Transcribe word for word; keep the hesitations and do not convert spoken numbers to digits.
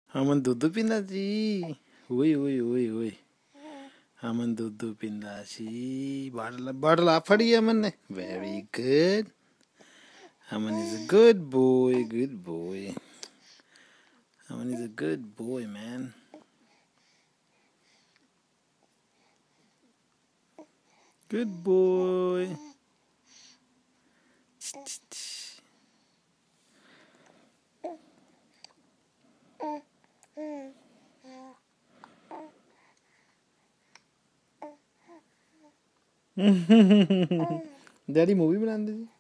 अमन दुध पींदा जी। ओए ओए ओए ओए अमन दुध पींदा सी। बॉटल बॉटल आप फड़ी अमन ने। Very good. Aman is a good boy, good boy. Aman is a good boy man. Good boy. Daddy movie बनाते जी।